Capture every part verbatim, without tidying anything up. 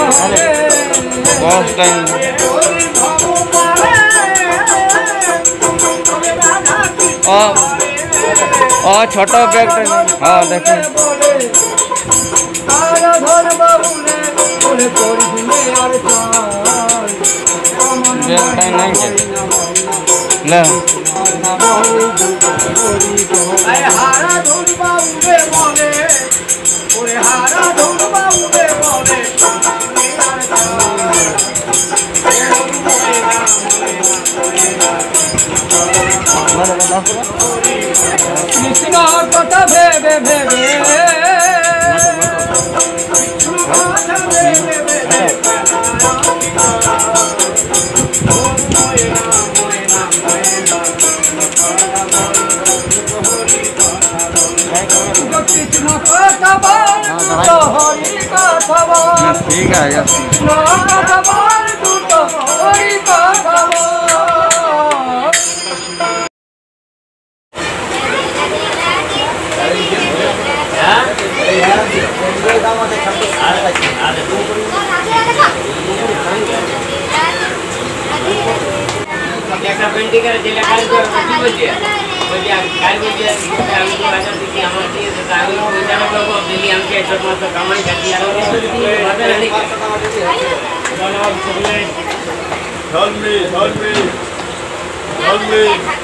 बस टाइम और छोटा बैग टाइम। हाँ देखें बैग टाइम नहीं क्या ले ठीक है यार पेंटिंग करे जिला काल को किती बजे बजे काल बजे आमची भाषा ती आमची काल विचार करू आपली आमची एकच मत कमाई करती आहे Help me, help me, help me,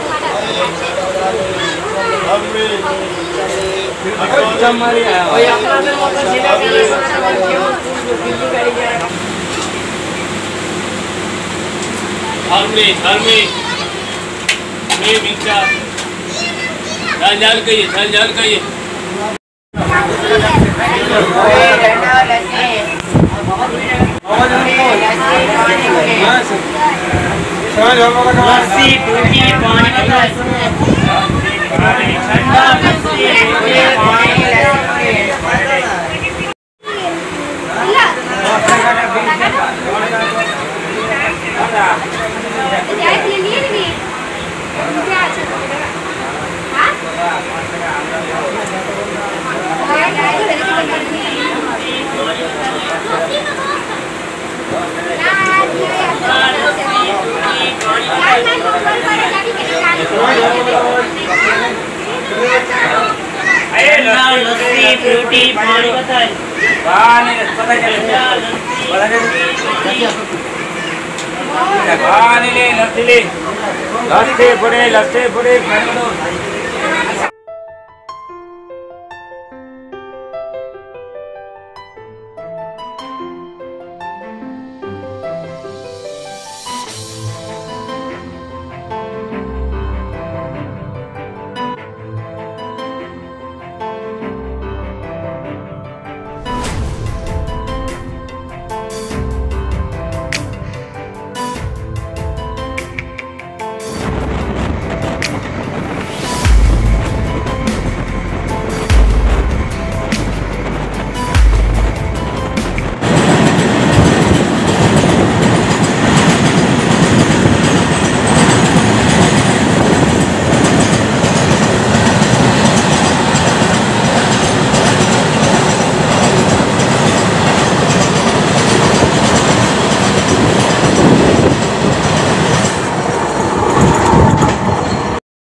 help me. हमारी ओए अपना से मत जिला क्यों दिल्ली गाड़ी जा रहा Help me, help me. मैं बिचा जाल जाल कहिए जाल जाल कहिए लस्सी टूटी पानी ठंडा लस्सी पानी लस्सी फ्रूटी पानी बताए पानी पता चले पता चले पानी ले लस्सी ले लस्सी पूरे लस्सी पूरे